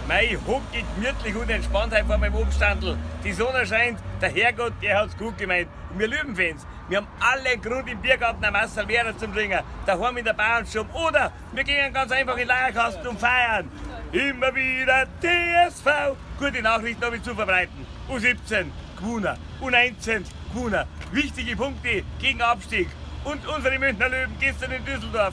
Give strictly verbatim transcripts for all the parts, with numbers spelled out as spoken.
Mei, ich hocke gemütlich und entspannt halt vor meinem Obststandl. Die Sonne scheint, der Herrgott, der hat's gut gemeint. Und wir Löwenfans, wir haben alle Grund im Biergarten am Assalvera zum Trinken, daheim in der Bauernstube oder wir gehen ganz einfach in den Leierkasten und feiern. Immer wieder T S V. Gute Nachrichten habe ich zu verbreiten. U siebzehn gewonnen, U neunzehn gewonnen. Wichtige Punkte gegen Abstieg. Und unsere Münchner Löwen gestern in Düsseldorf.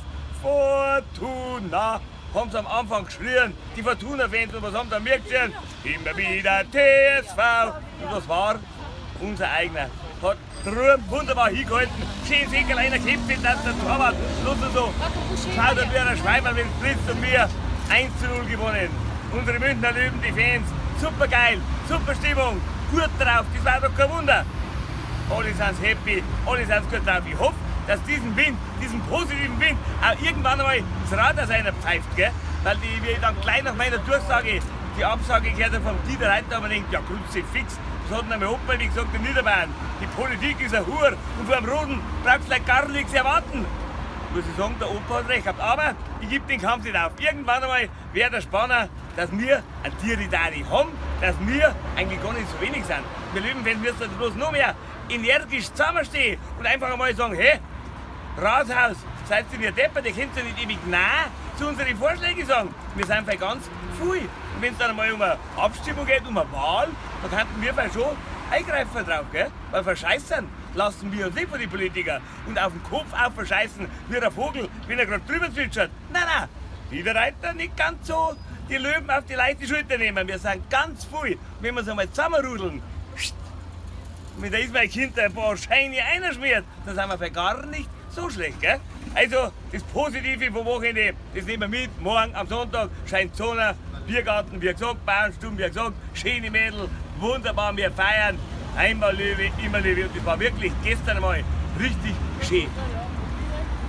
Fortuna. Haben sie am Anfang geschrien, die Fortuna-Fans, und was haben sie mir geschrien? Immer wieder T S V. Und was war? Unser eigener. Hat drüben wunderbar hingehalten. Schön Segel, einer kämpft mit der Torwart. Los so. Schaut wie ein Schweiber, wenn es blitzt, und wir eins zu null gewonnen. Unsere Münchner Löwen, die Fans, super geil, super Stimmung, gut drauf, das war doch kein Wunder. Alle sind happy, alle sind gut drauf. Ich hoffe, dass diesen Wind, diesen positiven Wind, auch irgendwann einmal das Rad aus einer pfeift, gell? Weil die, wie ich dann gleich nach meiner Durchsage die Absage gehört habe vom Dieter Reiter, aber denkt, ja, Grüße fix. Das hat einmal Opa, wie gesagt, in Niederbayern. Die Politik ist ein Hur und vor dem Roden braucht es vielleicht gar nichts erwarten. Muss ich sagen, der Opa hat recht gehabt. Aber ich gebe den Kampf nicht auf. Irgendwann einmal wäre der Spanner, dass wir ein Tieridari haben, dass wir eigentlich gar nicht so wenig sind. Wir Löwenfans müssen also bloß noch mehr energisch zusammenstehen und einfach einmal sagen, hey, Rathaus, seid ihr nicht deppert, ihr könnt ja nicht ewig Nein zu unseren Vorschlägen sagen. Wir sind vielleicht ganz viel. Und wenn es dann einmal um eine Abstimmung geht, um eine Wahl, dann könnten wir vielleicht schon eingreifen drauf, gell? Weil verscheißen lassen wir uns nicht von den Politikern. Und auf den Kopf auf verscheißen wie der Vogel, wenn er gerade drüber zwitschert. Nein, nein, die der Reiter nicht ganz so die Löwen auf die leichte Schulter nehmen. Wir sind ganz viel. Wenn wir es einmal zusammenrudeln, mit der ist mein Kind ein paar Scheine einschmiert, dann sind wir vielleicht gar nicht so schlecht, gell? Also, das Positive vom Wochenende, das nehmen wir mit. Morgen am Sonntag scheint die Sonne, Biergarten, wie gesagt, Bauernstuben, wie gesagt, schöne Mädel, wunderbar, wir feiern. Einmal Löwe, immer Löwe. Und das war wirklich gestern einmal richtig schön.